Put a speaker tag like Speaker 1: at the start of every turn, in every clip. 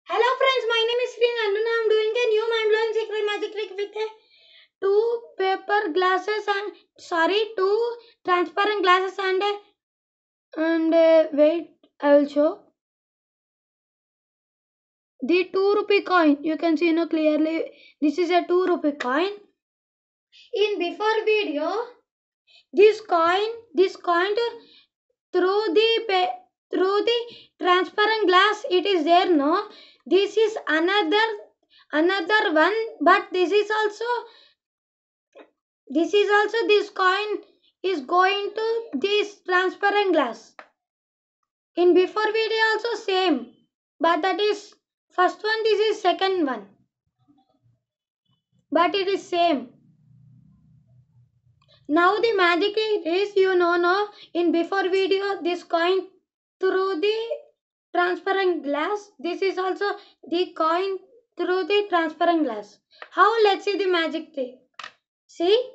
Speaker 1: Hello friends, my name is Sri Nanduna. I am doing a new mind-blowing secret magic trick with two paper glasses and two transparent glasses and wait, I will show the 2 rupee coin. You can see now clearly. This is a 2 rupee coin. In before video, this coin through the transparent glass. It is there. No, this is another one, but this coin is going to this transparent glass. In before video also same, but that is first one, this is second one, but it is same. Now the magic is, no, in before video this coin through the transparent glass, this is also the coin through the transparent glass. How? Let's see the magic trick. See,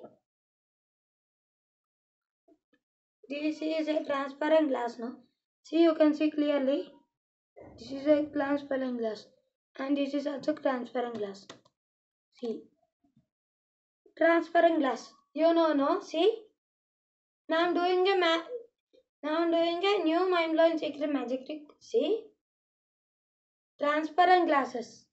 Speaker 1: this is a transparent glass, no? See, you can see clearly. This is a transparent glass, and this is also transparent glass. See, transparent glass. No? See, now I'm doing a new mind-blowing secret magic trick. See, transparent glasses.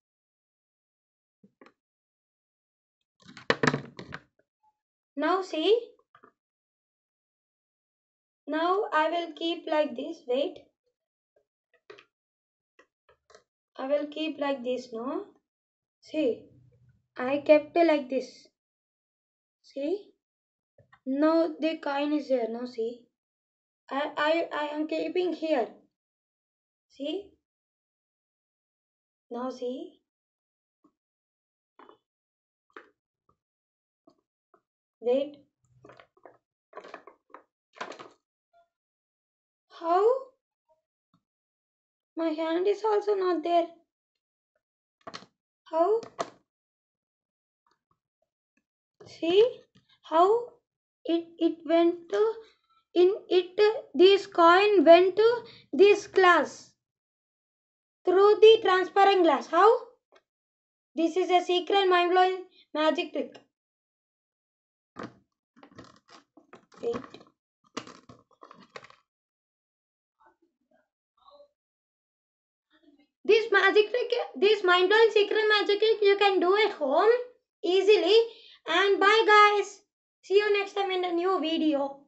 Speaker 1: Now see. Now I will keep like this. Wait. I will keep like this, no? See, I kept it like this. See? No, the coin is here, no? See? I am keeping here. See? Now see? Wait. How? My hand is also not there. How? See? How? It went to this coin went to this glass through the transparent glass. How? This is a secret mind-blowing magic trick. Wait. This magic trick, this mind-blowing secret magic trick you can do at home easily. And bye guys. See you next time in a new video.